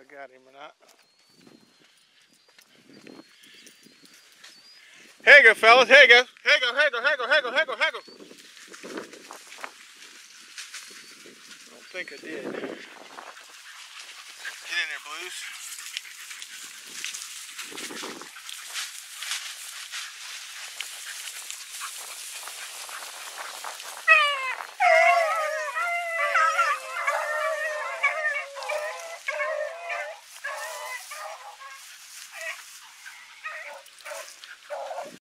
I got him or not. Here you go, fellas. Here you go. Here you go. Here you go. Here you go. Here you go. Here you go. Here you go. I don't think I did. Get in there, Blues.